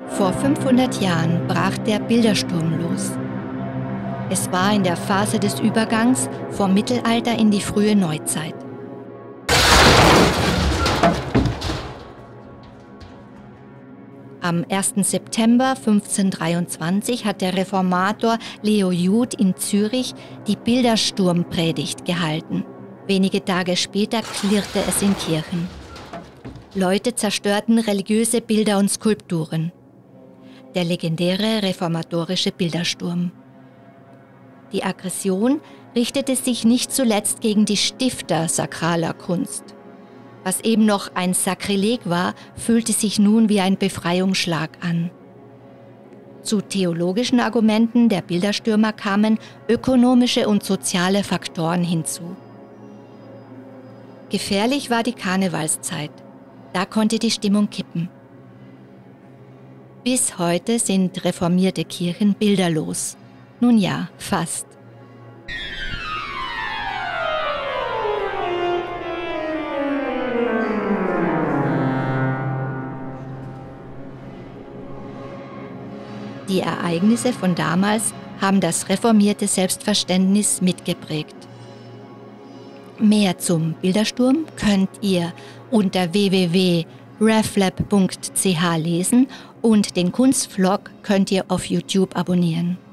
Vor 500 Jahren brach der Bildersturm los. Es war in der Phase des Übergangs vom Mittelalter in die frühe Neuzeit. Am 1. September 1523 hat der Reformator Leo Jud in Zürich die Bildersturmpredigt gehalten. Wenige Tage später klirrte es in Kirchen. Leute zerstörten religiöse Bilder und Skulpturen. Der legendäre reformatorische Bildersturm. Die Aggression richtete sich nicht zuletzt gegen die Stifter sakraler Kunst. Was eben noch ein Sakrileg war, fühlte sich nun wie ein Befreiungsschlag an. Zu theologischen Argumenten der Bilderstürmer kamen ökonomische und soziale Faktoren hinzu. Gefährlich war die Karnevalszeit. Da konnte die Stimmung kippen. Bis heute sind reformierte Kirchen bilderlos. Nun ja, fast. Die Ereignisse von damals haben das reformierte Selbstverständnis mitgeprägt. Mehr zum Bildersturm könnt ihr unter www.reflab.ch lesen und den Kunstvlog könnt ihr auf YouTube abonnieren.